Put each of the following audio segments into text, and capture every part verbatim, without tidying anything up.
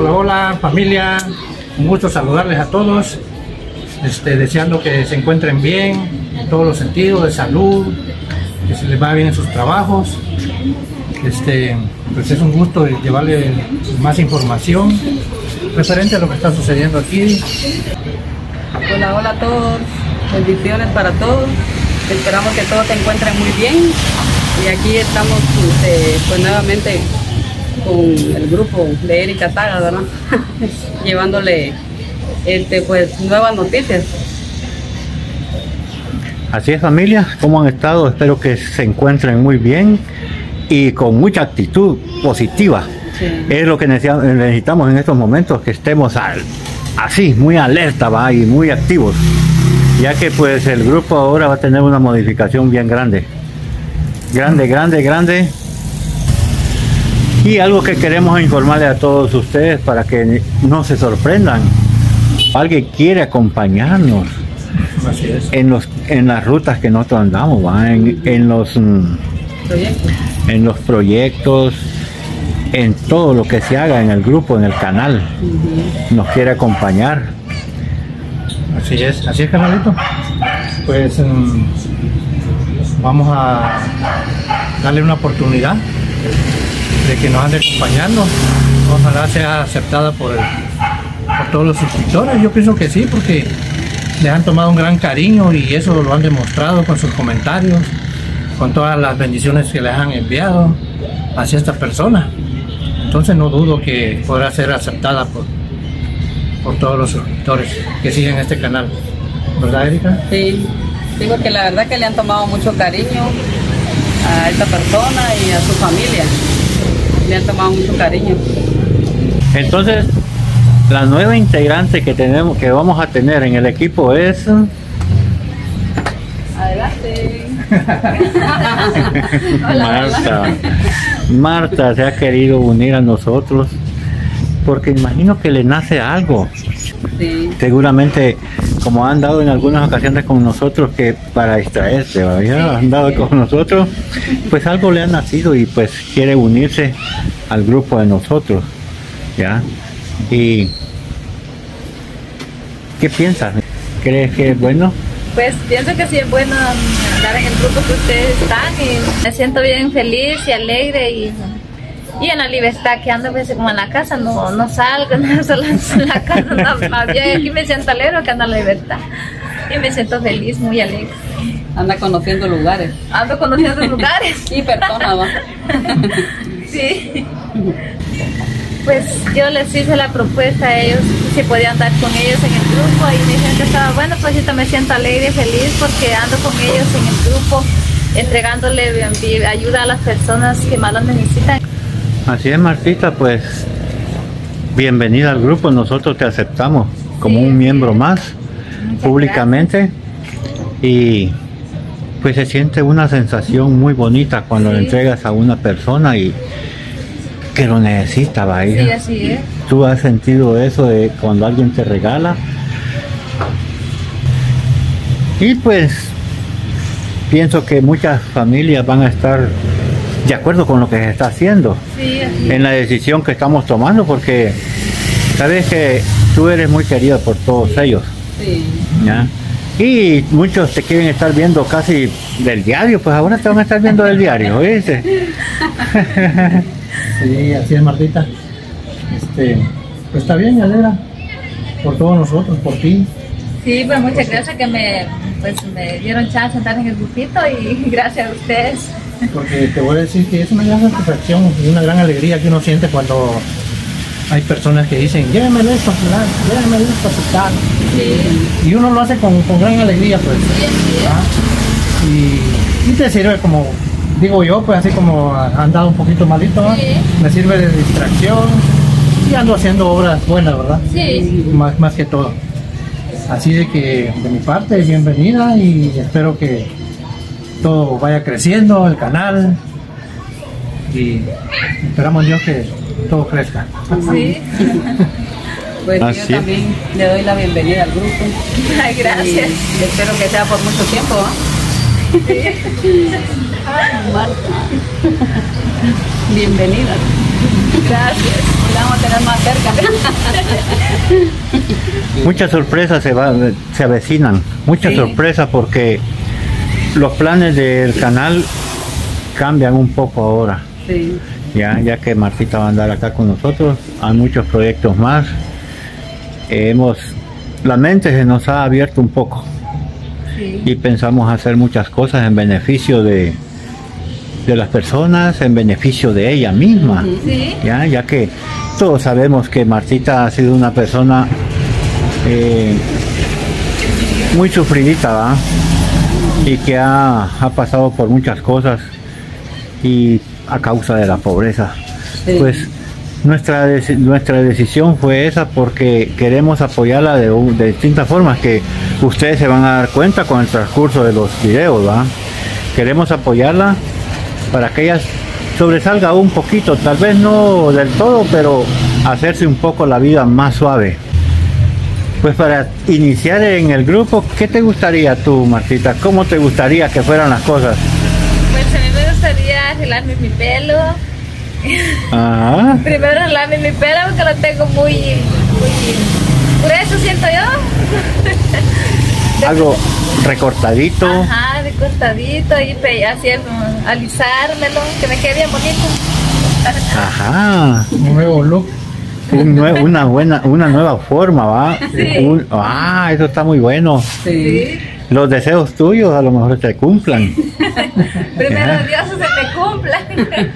Hola, hola familia, un gusto saludarles a todos, este, deseando que se encuentren bien en todos los sentidos, de salud, que se les vaya bien en sus trabajos. Este, pues es un gusto llevarles más información referente a lo que está sucediendo aquí. Hola, hola a todos, bendiciones para todos, esperamos que todos se encuentren muy bien y aquí estamos este, pues nuevamente con el grupo de Erika Saga, ¿verdad? Llevándole este, pues, nuevas noticias. Así es, familia, ¿cómo han estado? Espero que se encuentren muy bien y con mucha actitud positiva. Sí. Es lo que necesitamos en estos momentos, que estemos al, así, muy alerta, ¿va? Y muy activos, ya que pues el grupo ahora va a tener una modificación bien grande. Grande, grande, grande. Y algo que queremos informarle a todos ustedes para que no se sorprendan. Alguien quiere acompañarnos en los en las rutas que nosotros andamos, ¿va? En, en los en los proyectos, en todo lo que se haga en el grupo, en el canal. Nos quiere acompañar. Así es, así es, carnalito. Pues um, vamos a darle una oportunidad de que nos ande acompañando. Ojalá sea aceptada por, el, por todos los suscriptores. Yo pienso que sí, porque le han tomado un gran cariño y eso lo han demostrado con sus comentarios, con todas las bendiciones que les han enviado hacia esta persona. Entonces no dudo que podrá ser aceptada por, por todos los suscriptores que siguen este canal, ¿verdad, Erika? Sí, digo que la verdad que le han tomado mucho cariño a esta persona y a su familia. Le han tomado mucho cariño. Entonces, la nueva integrante que tenemos, que vamos a tener en el equipo es... Adelante. Marta. Marta se ha querido unir a nosotros porque imagino que le nace algo. Sí. Seguramente, como han dado en algunas ocasiones con nosotros, que para distraerse, ¿ya? Han dado con nosotros, pues algo le ha nacido y pues quiere unirse al grupo de nosotros, ¿ya? Y ¿qué piensas? ¿Crees que es bueno? Pues pienso que sí es bueno estar en el grupo que ustedes están y me siento bien feliz y alegre y, y en la libertad que ando, pues, como en la casa, no, no salgo, no solo en la casa, no, más bien aquí me siento alegre que ando en la libertad y me siento feliz, muy alegre. Anda conociendo lugares. Ando conociendo lugares. Y personas, ¿va? Sí. Pues yo les hice la propuesta a ellos si podían andar con ellos en el grupo y me dijeron que estaba bueno, pues yo me siento alegre y feliz porque ando con ellos en el grupo entregándole ayuda a las personas que más lo necesitan. Así es, Martita, pues bienvenida al grupo, nosotros te aceptamos como sí, un miembro más. Muchas públicamente gracias. Y pues se siente una sensación muy bonita cuando sí. le entregas a una persona y que lo necesita, ¿va? Sí, así es. ¿Tú has sentido eso de cuando alguien te regala? Y pues pienso que muchas familias van a estar de acuerdo con lo que se está haciendo, sí, así en la decisión que estamos tomando, porque sabes que tú eres muy querida por todos sí. ellos. Sí. ¿Ya? Y muchos te quieren estar viendo casi del diario, pues ahora te van a estar viendo del diario, ¿viste? Sí, así es, Martita. Este, pues está bien, me alegra por todos nosotros, por ti. Sí, pues muchas gracias que me, pues, me dieron chance de estar en el grupito y gracias a ustedes. Porque te voy a decir que es una gran satisfacción y una gran alegría que uno siente cuando hay personas que dicen, llévemelo esto a fulano, llévemelo esto a fulano. Sí. Y uno lo hace con, con gran alegría, pues. Sí, sí. Y, y te sirve como... Digo yo, pues así como han dado un poquito malito, ¿no? Sí. Me sirve de distracción y ando haciendo obras buenas, ¿verdad? Sí. Más, más que todo. Así de que de mi parte, bienvenida y espero que todo vaya creciendo, el canal, y esperamos Dios que todo crezca. Sí. Pues yo también le doy la bienvenida al grupo. Ay, gracias. Y espero que sea por mucho tiempo, ¿no? Sí. Ay, Marta. Bienvenida. Gracias. La vamos a tener más cerca. Muchas sorpresas se, va, se avecinan, muchas sí. sorpresas porque los planes del canal cambian un poco ahora. Sí. Ya, ya que Martita va a andar acá con nosotros, hay muchos proyectos más. Eh, hemos, la mente se nos ha abierto un poco sí. y pensamos hacer muchas cosas en beneficio de, de las personas, en beneficio de ella misma. Sí. Ya, ya que todos sabemos que Martita ha sido una persona eh, muy sufridita, ¿va? Y que ha, ha pasado por muchas cosas y a causa de la pobreza. Sí. Pues nuestra, nuestra decisión fue esa porque queremos apoyarla de, de distintas formas que ustedes se van a dar cuenta con el transcurso de los videos, ¿va? Queremos apoyarla para que ella sobresalga un poquito, tal vez no del todo, pero hacerse un poco la vida más suave. Pues para iniciar en el grupo, ¿qué te gustaría tú, Martita? ¿Cómo te gustaría que fueran las cosas? Pues a mí me gustaría arreglarme mi pelo. Ajá. Primero arreglarme mi pelo porque lo tengo muy, muy grueso, siento yo. Algo recortadito. Ajá, recortadito y así alisármelo, que me quede bien bonito. Ajá. Un nuevo look. Un nue una buena, una nueva forma, ¿va? Sí. Un, ah, eso está muy bueno. Sí. Los deseos tuyos a lo mejor se cumplan. Primero Dios se me cumplan.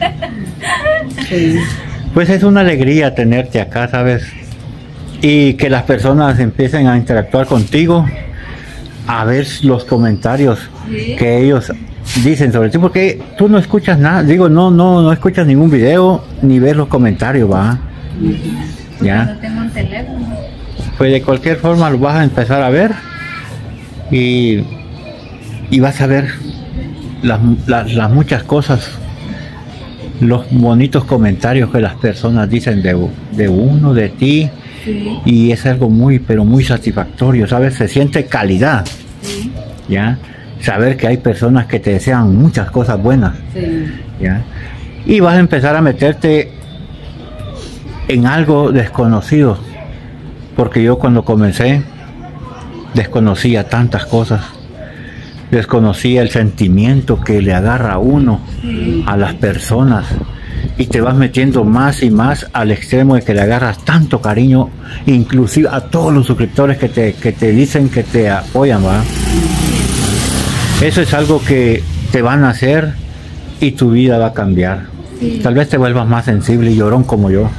Sí. Pues es una alegría tenerte acá, ¿sabes? Y que las personas empiecen a interactuar contigo, a ver los comentarios sí. que ellos dicen sobre ti, porque tú no escuchas nada, digo, no, no, no escuchas ningún video ni ves los comentarios, ¿va? Ya. No tengo un teléfono. Pues de cualquier forma lo vas a empezar a ver y, y vas a ver las, las, las muchas cosas, los bonitos comentarios que las personas dicen de, de uno, de ti sí. y es algo muy, pero muy satisfactorio, ¿sabes? Se siente calidad, sí. ¿ya? Saber que hay personas que te desean muchas cosas buenas, sí. ¿ya? Y vas a empezar a meterte en algo desconocido, porque yo cuando comencé desconocía tantas cosas, desconocía el sentimiento que le agarra a uno sí. a las personas y te vas metiendo más y más al extremo de que le agarras tanto cariño, inclusive a todos los suscriptores que te, que te dicen que te apoyan, ¿va? Eso es algo que te van a hacer y tu vida va a cambiar. Sí. Tal vez te vuelvas más sensible y llorón como yo.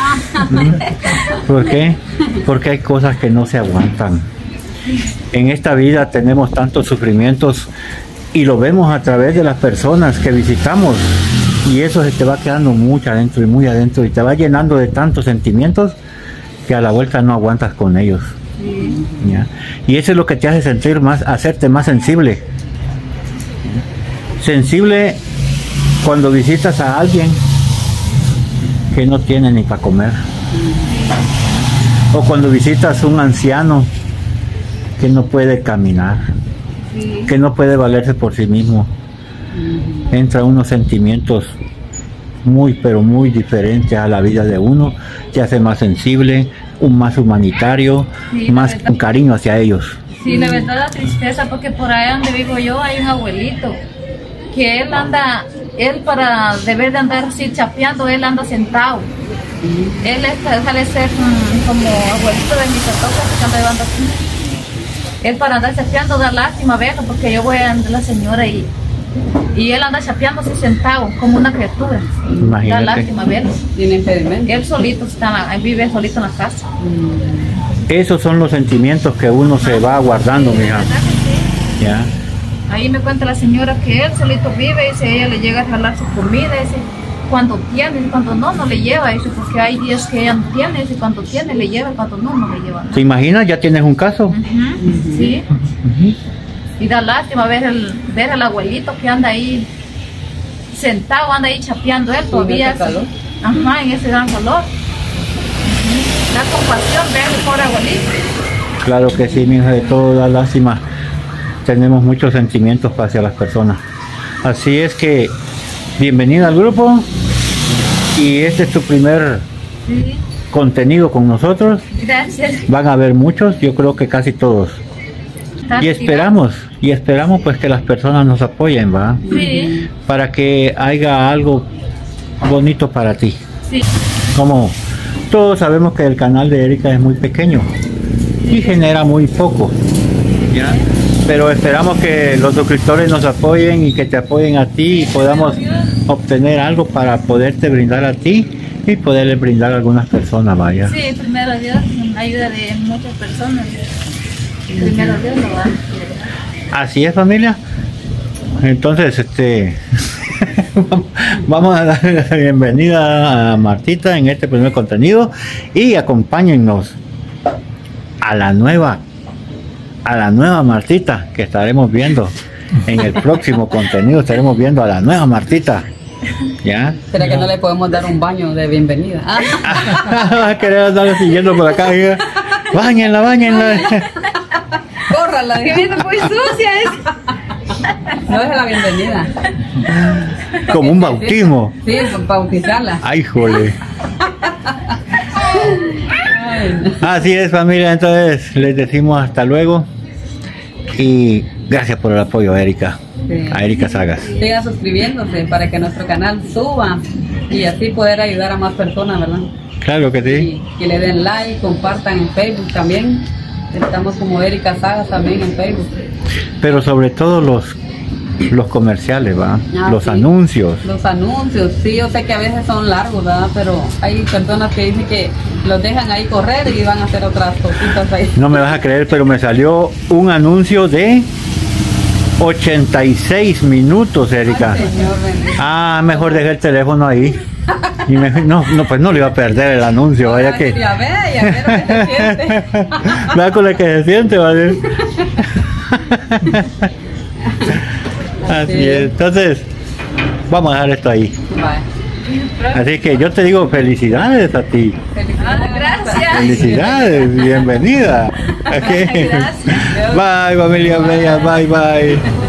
¿Por qué? Porque hay cosas que no se aguantan. En esta vida tenemos tantos sufrimientos y lo vemos a través de las personas que visitamos y eso se te va quedando mucho adentro y muy adentro y te va llenando de tantos sentimientos que a la vuelta no aguantas con ellos. Sí. ¿Ya? Y eso es lo que te hace sentir más, hacerte más sensible. Sensible cuando visitas a alguien que no tiene ni para comer, o cuando visitas a un anciano que no puede caminar, sí. que no puede valerse por sí mismo, uh-huh. entra unos sentimientos muy pero muy diferentes a la vida de uno, te hace más sensible, un más humanitario, sí, más con cariño hacia ellos. Sí, la verdad la tristeza, porque por ahí donde vivo yo hay un abuelito que él anda, él para deber de andar así chapeando, él anda sentado. Mm. Él es, sale ser um, como abuelito de mis atotas que anda llevando así. Él para andar chapeando da lástima verlo, porque yo voy a andar la señora y, y él anda chapeando así sentado, como una criatura. Imagínate. Da lástima verlo. Tiene impedimento. Él solito está, él vive solito en la casa. Mm. Esos son los sentimientos que uno se va guardando, sí, mija. Sí. Ya. Ahí me cuenta la señora que él solito vive y si a ella le llega a jalar su comida, dice, cuando tiene, cuando no, no le lleva, dice, porque hay días que ella no tiene, dice, cuando tiene le lleva, cuando no, no le lleva. ¿No? ¿Te imaginas? Ya tienes un caso. Uh-huh, uh-huh. Sí. Uh-huh. Y da lástima ver el, ver al abuelito que anda ahí sentado, anda ahí chapeando él todavía. calor. Ajá, en ese gran calor. Uh-huh. Da compasión ver el pobre abuelito. Claro que sí, mi hija, de todo da lástima. Tenemos muchos sentimientos hacia las personas. Así es que bienvenida al grupo y este es tu primer sí. contenido con nosotros. Gracias. Van a haber muchos, yo creo que casi todos. Y esperamos, y esperamos pues que las personas nos apoyen, ¿va? Sí. Para que haya algo bonito para ti. Sí. Como todos sabemos que el canal de Erika es muy pequeño y genera muy poco, ¿ya? Pero esperamos que los suscriptores nos apoyen y que te apoyen a ti y podamos obtener algo para poderte brindar a ti y poderle brindar a algunas personas, vaya. Sí, primero Dios, ayuda de muchas personas. Primero Dios lo va. Así es, familia. Entonces, este vamos a dar la bienvenida a Martita en este primer contenido y acompáñennos a la nueva a la nueva Martita que estaremos viendo en el próximo contenido. Estaremos viendo a la nueva Martita. ¿Ya? ¿Será que no le podemos dar un baño de bienvenida? Ah. Vas a querer andar siguiendo por acá. Báñenla, báñenla. Córrala. Que viene muy sucia es. No es la bienvenida. Como un bautismo. Sí, bautizarla. Ay, jole. Ay. Así es, familia. Entonces les decimos hasta luego. Y gracias por el apoyo, Erika. Sí. A Erika Sagas. Sigan suscribiéndose para que nuestro canal suba y así poder ayudar a más personas, ¿verdad? Claro que sí. Y que le den like, compartan en Facebook también. Estamos como Erika Sagas también en Facebook. Pero sobre todo los los comerciales, ¿va? Ah, los sí. anuncios. Los anuncios, sí, yo sé que a veces son largos, ¿verdad? Pero hay personas que dicen que los dejan ahí correr y van a hacer otras cositas ahí. No me vas a creer, pero me salió un anuncio de ochenta y seis minutos, Erika. Ay, señor, bendito. Ah, mejor dejé el teléfono ahí. Y me, no, no, pues no le iba a perder el anuncio, vaya que. Ya ve, ya ve lo que se siente. Vea con lo que se siente, ¿vale? Así es. Entonces, vamos a dejar esto ahí. Bye. Así que yo te digo felicidades a ti. Ah, gracias. Felicidades, bienvenida. Okay. Gracias. Bye, familia bella, bye, bye.